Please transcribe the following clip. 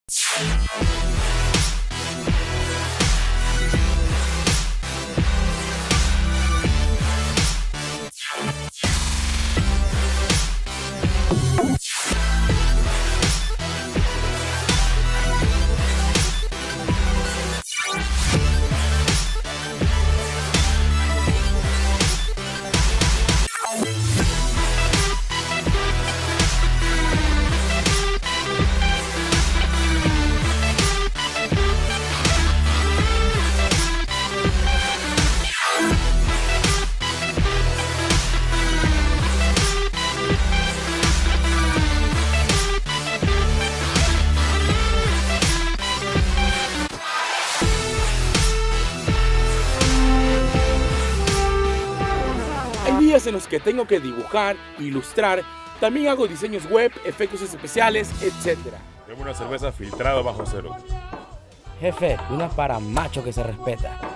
Hay días en los que tengo que dibujar, ilustrar, también hago diseños web, efectos especiales, etc. Tengo una cerveza filtrada bajo cero. Jefe, una para macho que se respeta.